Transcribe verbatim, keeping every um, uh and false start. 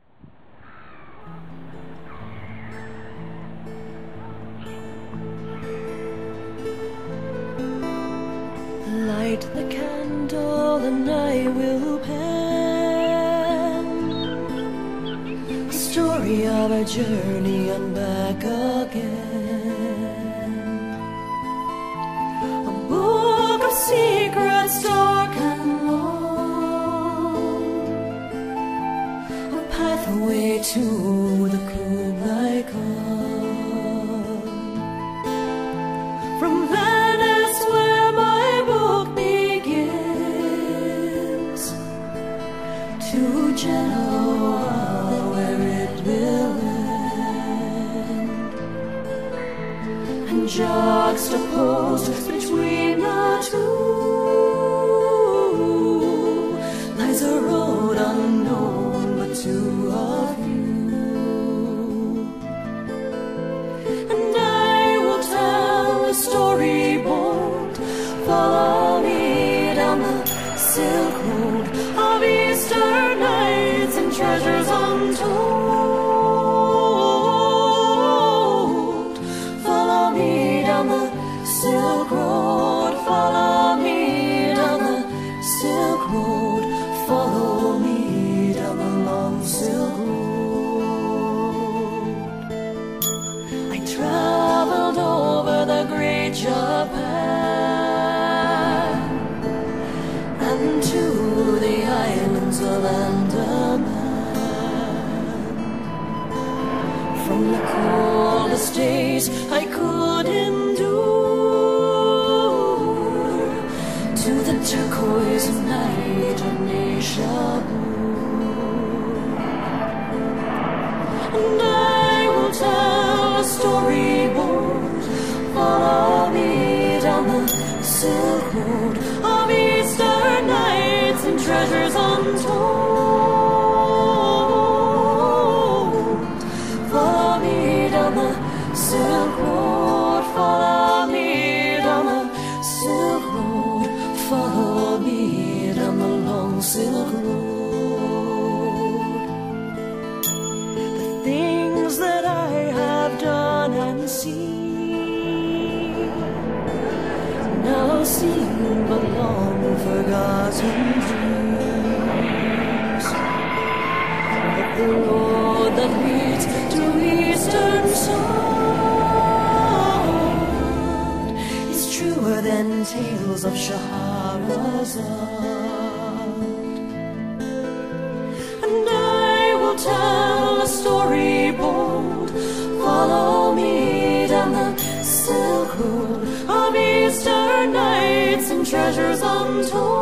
Light the candle and I will pen the story of our journey and back again. A book of secrets dark and long, a pathway to the Kublai Khan. From Venice where my book begins, to Genoa where it will end, and juxtaposed between the two lies a road unknown but to a few. And I will tell a story bold, follow me down the Silk Road of Eastern nights and treasures untold. Follow me down the Silk Road, follow me down the Silk Road, follow me down the long Silk Road. I traveled over the great Japan and to the islands of Andaman. From the coldest days I could endure to the turquoise night of Nishabur. And I will tell a story bold, follow me down the Silk Road of Eastern nights and treasures untold. Follow me down the Silk Road, follow me down the Silk Road, follow me down the long Silk Road. The things that I have done and seen now seem but long forgotten dreams. But the road that leads to Eastern Sun is truer than tales of Shahrazad. And I will tell a story bold, follow me down the Silk Road of Eastern nights and treasures untold.